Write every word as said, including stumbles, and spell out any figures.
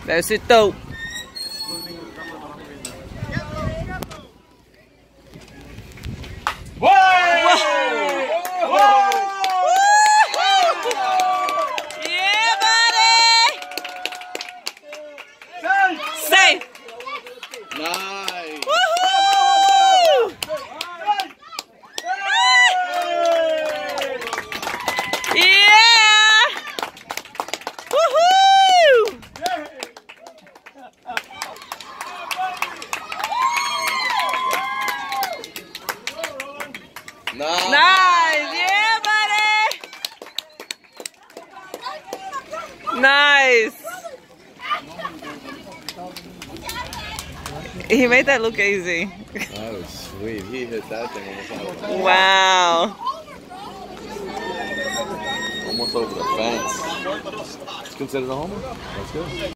That's it though. Whoa! Whoa! Yeah, buddy! Safe! Nice! Woohoo! Yeah! Woohoo! Nice! Nice! Yeah, buddy! Nice! He made that look easy. That was sweet. He hit that thing almost out. Wow. Almost over the fence. It's considered a homer. That's good.